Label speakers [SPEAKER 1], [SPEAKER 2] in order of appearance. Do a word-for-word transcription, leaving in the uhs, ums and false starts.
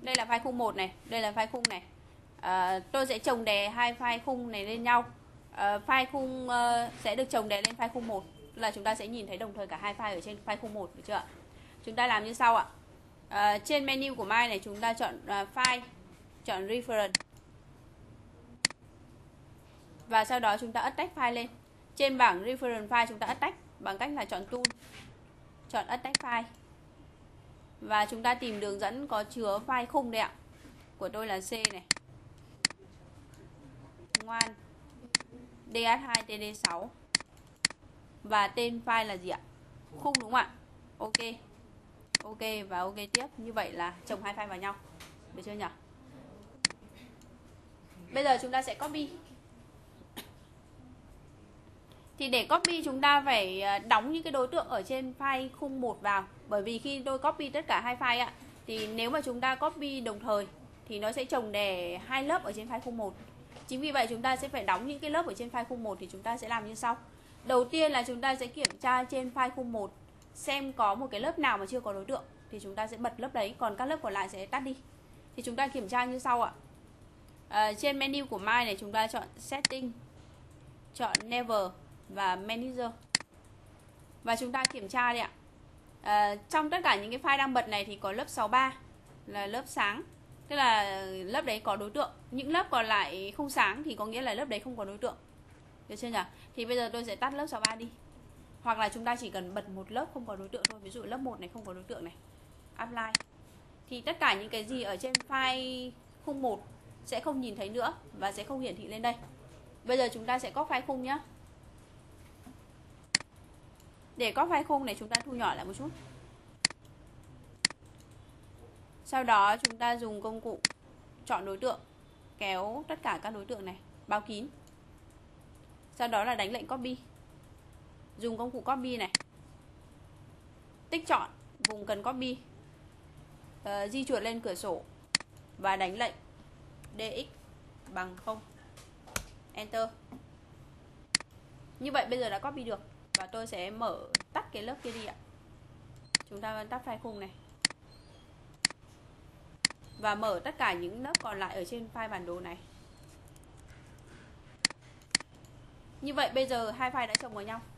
[SPEAKER 1] Đây là file khung một này, đây là file khung này. À, tôi sẽ chồng đè hai file khung này lên nhau. À, file khung uh, sẽ được chồng đè lên file khung một, là chúng ta sẽ nhìn thấy đồng thời cả hai file ở trên file khung một, được chưa ạ? Chúng ta làm như sau ạ. À, trên menu của My này chúng ta chọn uh, file, chọn reference. Và sau đó chúng ta attach file lên. Trên bảng reference file chúng ta attach bằng cách là chọn tool, chọn attach file. Và chúng ta tìm đường dẫn có chứa file khung đây ạ. Của tôi là C này. Ngoan D H hai T D sáu. Và tên file là gì ạ? Khung đúng không ạ? Ok. Ok và ok tiếp. Như vậy là chồng hai file vào nhau. Được chưa nhỉ? Bây giờ chúng ta sẽ copy. Thì để copy chúng ta phải đóng những cái đối tượng ở trên file khung một vào. Bởi vì khi tôi copy tất cả hai file ạ, thì nếu mà chúng ta copy đồng thời thì nó sẽ chồng đè hai lớp ở trên file khung một. Chính vì vậy chúng ta sẽ phải đóng những cái lớp ở trên file khung một. Thì chúng ta sẽ làm như sau. Đầu tiên là chúng ta sẽ kiểm tra trên file khung một xem có một cái lớp nào mà chưa có đối tượng, thì chúng ta sẽ bật lớp đấy, còn các lớp còn lại sẽ tắt đi. Thì chúng ta kiểm tra như sau ạ. À, trên menu của My này chúng ta chọn Setting, chọn Never và Manager. Và chúng ta kiểm tra đi ạ. À, trong tất cả những cái file đang bật này thì có lớp sáu ba là lớp sáng, tức là lớp đấy có đối tượng. Những lớp còn lại không sáng thì có nghĩa là lớp đấy không có đối tượng. Được chưa nhỉ? Thì bây giờ tôi sẽ tắt lớp sáu ba đi. Hoặc là chúng ta chỉ cần bật một lớp không có đối tượng thôi. Ví dụ lớp một này không có đối tượng này. Apply. Thì tất cả những cái gì ở trên file khung một sẽ không nhìn thấy nữa và sẽ không hiển thị lên đây. Bây giờ chúng ta sẽ copy file khung nhé. Để copy file khung này chúng ta thu nhỏ lại một chút. Sau đó chúng ta dùng công cụ chọn đối tượng, kéo tất cả các đối tượng này, bao kín. Sau đó là đánh lệnh copy. Dùng công cụ copy này. Tích chọn vùng cần copy. Uh, di chuột lên cửa sổ và đánh lệnh dx bằng không. Enter. Như vậy bây giờ đã copy được. Và tôi sẽ mở tắt cái lớp kia đi ạ. Chúng ta tắt file khung này. Và mở tất cả những lớp còn lại ở trên file bản đồ này. Như vậy bây giờ hai file đã chồng vào nhau.